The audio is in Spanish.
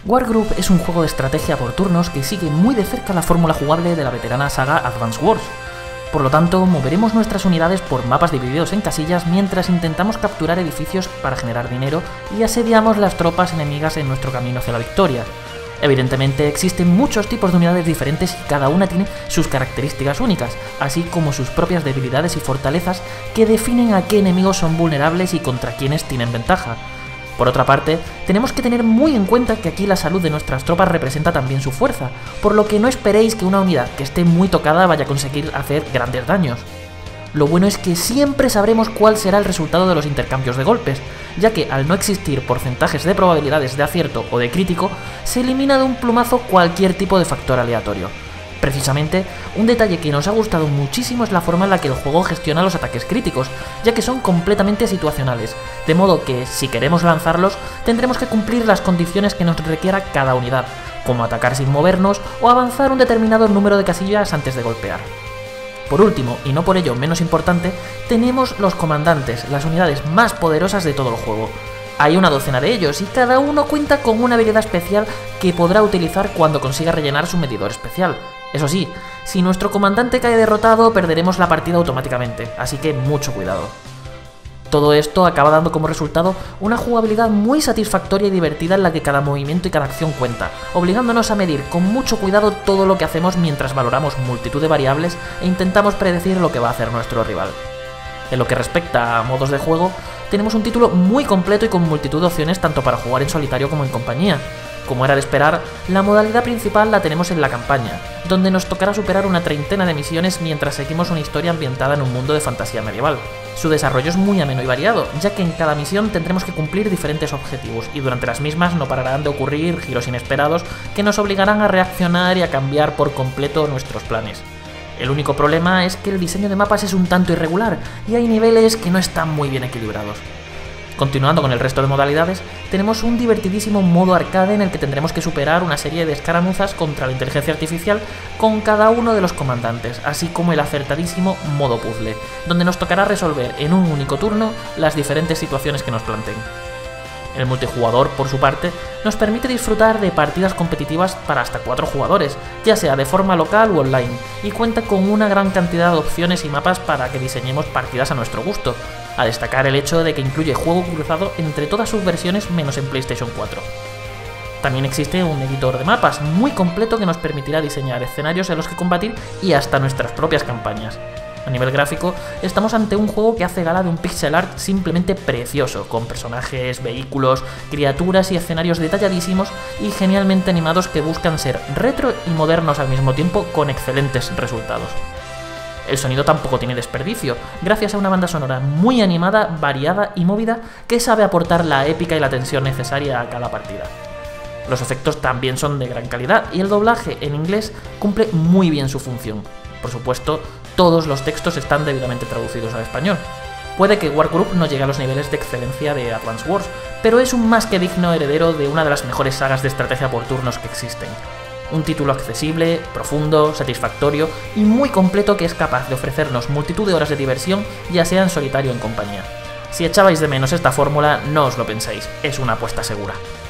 Wargroup es un juego de estrategia por turnos que sigue muy de cerca la fórmula jugable de la veterana saga Advance Wars. Por lo tanto, moveremos nuestras unidades por mapas divididos en casillas mientras intentamos capturar edificios para generar dinero y asediamos las tropas enemigas en nuestro camino hacia la victoria. Evidentemente existen muchos tipos de unidades diferentes y cada una tiene sus características únicas, así como sus propias debilidades y fortalezas que definen a qué enemigos son vulnerables y contra quiénes tienen ventaja. Por otra parte, tenemos que tener muy en cuenta que aquí la salud de nuestras tropas representa también su fuerza, por lo que no esperéis que una unidad que esté muy tocada vaya a conseguir hacer grandes daños. Lo bueno es que siempre sabremos cuál será el resultado de los intercambios de golpes, ya que al no existir porcentajes de probabilidades de acierto o de crítico, se elimina de un plumazo cualquier tipo de factor aleatorio. Precisamente, un detalle que nos ha gustado muchísimo es la forma en la que el juego gestiona los ataques críticos, ya que son completamente situacionales, de modo que, si queremos lanzarlos, tendremos que cumplir las condiciones que nos requiera cada unidad, como atacar sin movernos o avanzar un determinado número de casillas antes de golpear. Por último, y no por ello menos importante, tenemos los comandantes, las unidades más poderosas de todo el juego. Hay una docena de ellos y cada uno cuenta con una habilidad especial que podrá utilizar cuando consiga rellenar su medidor especial. Eso sí, si nuestro comandante cae derrotado, perderemos la partida automáticamente, así que mucho cuidado. Todo esto acaba dando como resultado una jugabilidad muy satisfactoria y divertida en la que cada movimiento y cada acción cuenta, obligándonos a medir con mucho cuidado todo lo que hacemos mientras valoramos multitud de variables e intentamos predecir lo que va a hacer nuestro rival. En lo que respecta a modos de juego, tenemos un título muy completo y con multitud de opciones tanto para jugar en solitario como en compañía. Como era de esperar, la modalidad principal la tenemos en la campaña, donde nos tocará superar una treintena de misiones mientras seguimos una historia ambientada en un mundo de fantasía medieval. Su desarrollo es muy ameno y variado, ya que en cada misión tendremos que cumplir diferentes objetivos y durante las mismas no pararán de ocurrir giros inesperados que nos obligarán a reaccionar y a cambiar por completo nuestros planes. El único problema es que el diseño de mapas es un tanto irregular y hay niveles que no están muy bien equilibrados. Continuando con el resto de modalidades, tenemos un divertidísimo modo arcade en el que tendremos que superar una serie de escaramuzas contra la inteligencia artificial con cada uno de los comandantes, así como el acertadísimo modo puzzle, donde nos tocará resolver en un único turno las diferentes situaciones que nos planteen. El multijugador, por su parte, nos permite disfrutar de partidas competitivas para hasta 4 jugadores, ya sea de forma local u online, y cuenta con una gran cantidad de opciones y mapas para que diseñemos partidas a nuestro gusto, a destacar el hecho de que incluye juego cruzado entre todas sus versiones menos en PlayStation 4. También existe un editor de mapas muy completo que nos permitirá diseñar escenarios en los que combatir y hasta nuestras propias campañas. A nivel gráfico, estamos ante un juego que hace gala de un pixel art simplemente precioso, con personajes, vehículos, criaturas y escenarios detalladísimos y genialmente animados que buscan ser retro y modernos al mismo tiempo con excelentes resultados. El sonido tampoco tiene desperdicio, gracias a una banda sonora muy animada, variada y movida que sabe aportar la épica y la tensión necesaria a cada partida. Los efectos también son de gran calidad y el doblaje en inglés cumple muy bien su función. Por supuesto, todos los textos están debidamente traducidos al español. Puede que Wargroup no llegue a los niveles de excelencia de Advance Wars, pero es un más que digno heredero de una de las mejores sagas de estrategia por turnos que existen. Un título accesible, profundo, satisfactorio y muy completo que es capaz de ofrecernos multitud de horas de diversión, ya sea en solitario o en compañía. Si echabais de menos esta fórmula, no os lo penséis, es una apuesta segura.